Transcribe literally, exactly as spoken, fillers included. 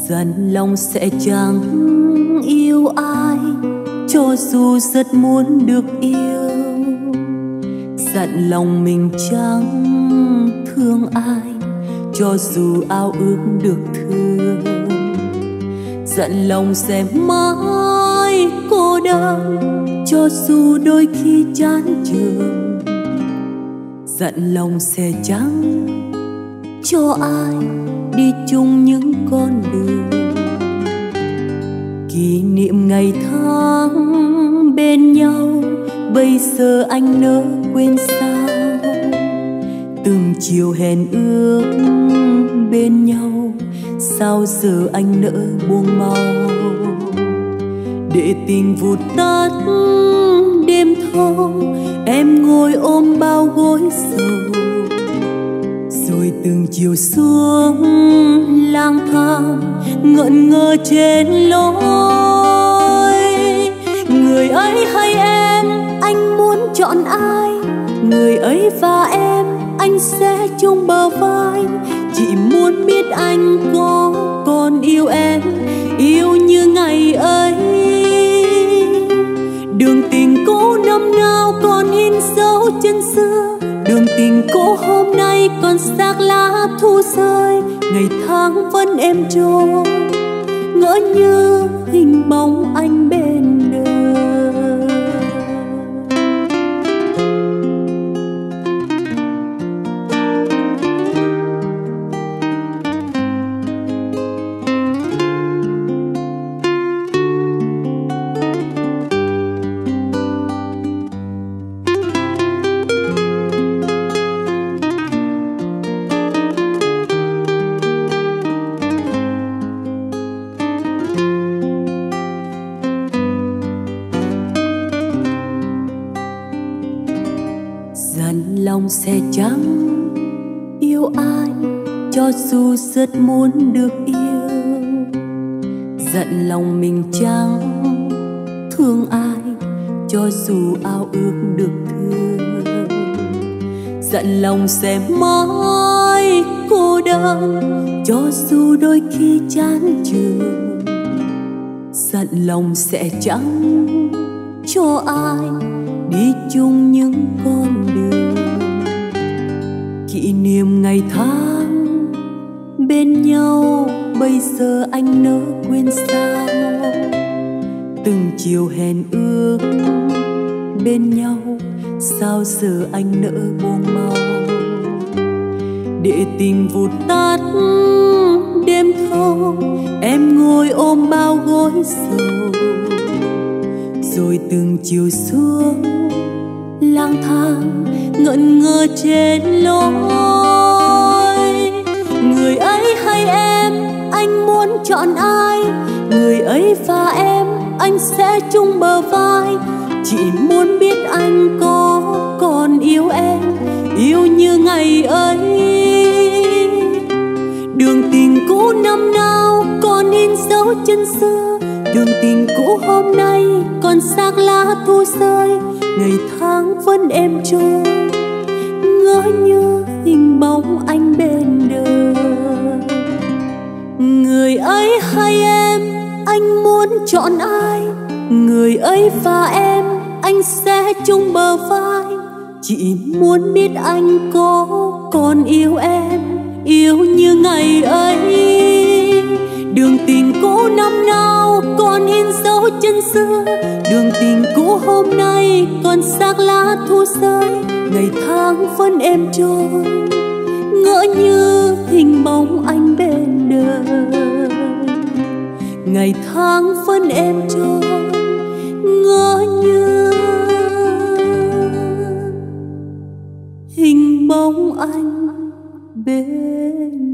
dặn lòng sẽ chẳng yêu ai, cho dù rất muốn được yêu. Dặn lòng mình chẳng thương ai, cho dù ao ước được thương. Dặn lòng sẽ mãi cô đơn, cho dù đôi khi chán trường. Dặn lòng sẽ chẳng cho ai đi chung những con đường. Kỷ niệm ngày tháng bên nhau, bây giờ anh nỡ quên sao? Từng chiều hẹn ước bên nhau, sao giờ anh nỡ buông mau? Để tình vụt tắt đêm thâu, em ngồi ôm bao gối sầu. Rồi từng chiều xuống lang thang, ngẩn ngơ trên lối. Người ấy hay em, anh muốn chọn ai? Người ấy và em, anh sẽ chung bờ vai. Chỉ muốn biết anh có còn yêu em, yêu như ngày ấy. Đường tình cũ năm nào còn in dấu chân xưa, đường tình cũ hôm nay còn xác lá thu rơi. Ngày tháng vẫn êm trôi, ngỡ như hình bóng anh bên đời. Lòng sẽ chẳng yêu ai, cho dù rất muốn được yêu. Dặn lòng mình chẳng thương ai, cho dù ao ước được thương. Dặn lòng sẽ mãi cô đơn, cho dù đôi khi chán trường. Dặn lòng sẽ chẳng cho ai đi chung những con đường. Kỷ niệm ngày tháng bên nhau, bây giờ anh nỡ quên sao? Từng chiều hẹn ước bên nhau, sao giờ anh nỡ buông mau? Để tình vụt tắt đêm thâu, em ngồi ôm bao gối sầu. Rồi từng chiều xuống lang thang, ngẩn ngơ trên lối. Người ấy hay em, anh muốn chọn ai? Người ấy và em, anh sẽ chung bờ vai. Chỉ muốn biết anh có còn yêu em, yêu như ngày ấy. Đường tình cũ năm nào còn in dấu chân xưa, đường tình cũ hôm nay còn xác lá thu rơi. Ngày tháng vẫn êm trôi, ngỡ như hình bóng anh bên đời. Người ấy hay em, anh muốn chọn ai? Người ấy và em, anh sẽ chung bờ vai. Chỉ muốn biết anh có còn yêu em, yêu như ngày ấy. Đường tình cũ năm nào còn in dấu chân xưa, đường tình cũ hôm nay còn xác lá thu rơi. Ngày tháng vẫn êm trôi, ngỡ như hình bóng anh bên đời. Ngày tháng vẫn êm trôi, ngỡ như hình bóng anh bên